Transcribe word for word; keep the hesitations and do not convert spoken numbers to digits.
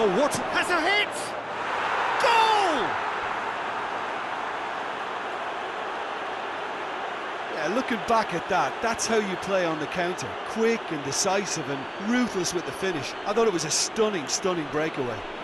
Oh, what? Has a hit! Goal! Yeah, looking back at that, that's how you play on the counter. Quick and decisive and ruthless with the finish. I thought it was a stunning, stunning breakaway.